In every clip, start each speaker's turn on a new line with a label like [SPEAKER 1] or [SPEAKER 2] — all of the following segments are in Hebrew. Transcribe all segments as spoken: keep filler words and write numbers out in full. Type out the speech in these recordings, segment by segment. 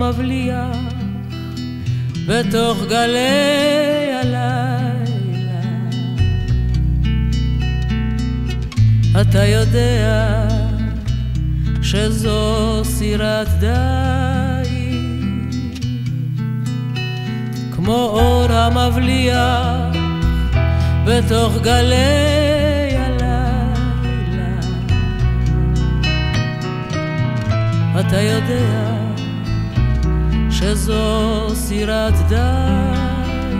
[SPEAKER 1] המבליח בתוך גלי הלילה. אתה יודע שזו סירת די, כמו אור המבליח בתוך גלי הלילה. אתה יודע שזו סירת די,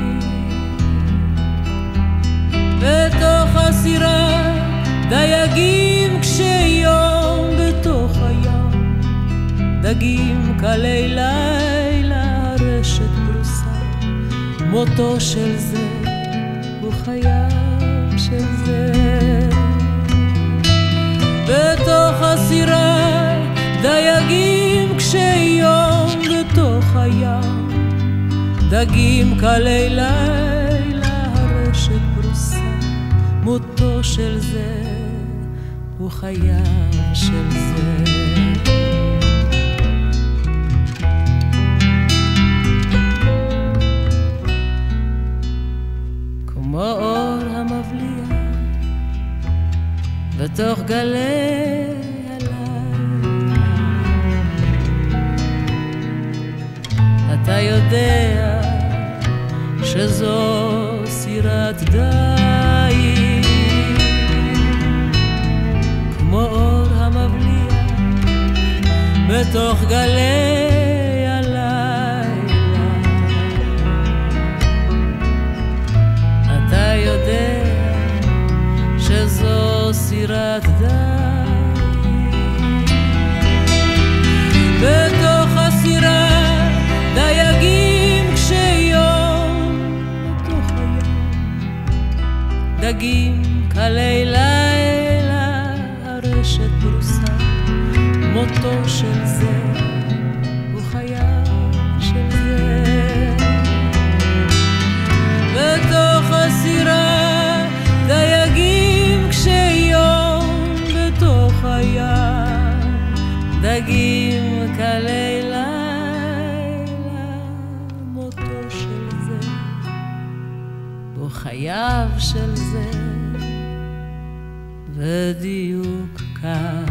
[SPEAKER 1] בתוך הסירה דייגים קשי יום, בתוך הים דגים קלי לילה. הרשת פרוסה, מותו של זה הוא חייו של זה. בתוך הסירה דייגים קשי יום, בתוך הים דגים קלי לילה. הרשת פרוסה, מותו של זה הוא חייו של זה. כמו אור המבליח בתוך גלי הלילה. אתה יודע שזו סירת די, כמו אור המבליח בתוך גלי הלילה. אתה יודע שזו סירת די, בתוך הסירה דייגים קשי יום, בתוך הים דגים קלי לילה. הרשת פרוסה, מותו של זה הוא חייו של זה. בתוך הסירה דייגים קשי יום, בתוך הים דגים קלי לילה. מותו של זה הוא חייו של זה, בדיוק כך